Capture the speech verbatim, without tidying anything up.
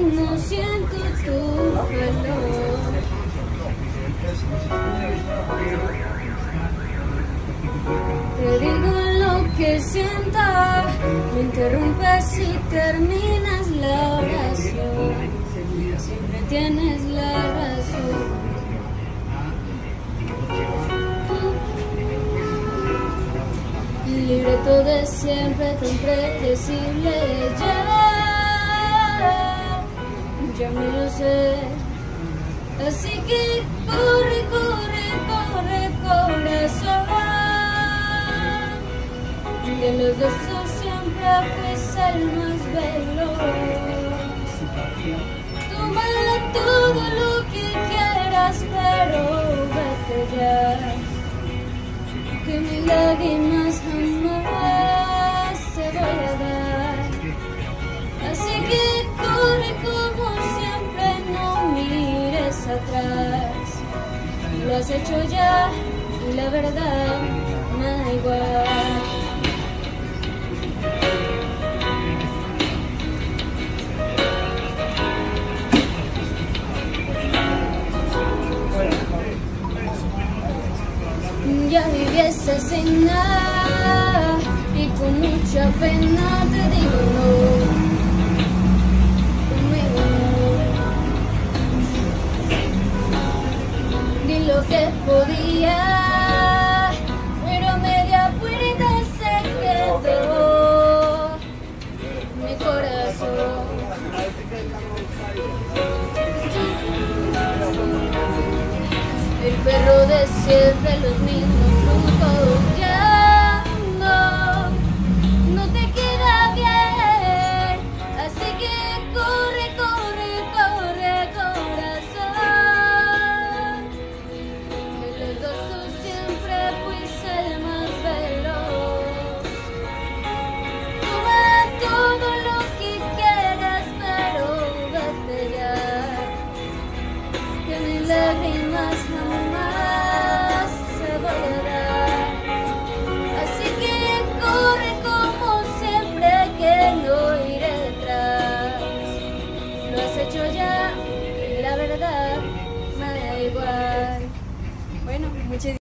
no siento tu calor. Te digo lo que sienta, me interrumpes y terminas la oración. Siempre tienes la razón. Libreto de siempre tan predecible, ya, ya me lo sé. Así que corre, corre, corre, corazón. De los dos siempre fuiste el más veloz. Toma todo lo que quieras, pero vete ya, que mis lágrimas jamás te voy a dar. Así que corre como siempre, no mires atrás. Lo has hecho ya y la verdad me da igual. Ya viví esa escena y con mucha pena te digo no, conmigo no. Di lo que podía, pero media puerta se quedó mi corazón. El perro de siempre, los mismos frutos, ya no, no te queda bien. Así que corre, corre, corre, corazón. De los dos tú siempre fuiste el más veloz. Toma todo lo que quieras, pero vete ya, que mis lágrimas no